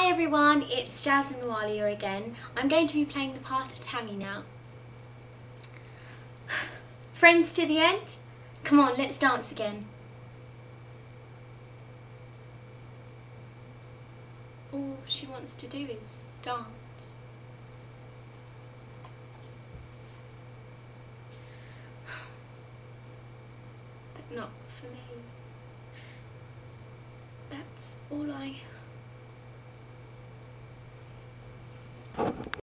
Hi everyone, it's Jasmine Walia again. I'm going to be playing the part of Tammy now. Friends to the end? Come on, let's dance again. All she wants to do is dance. But not for me. That's all I...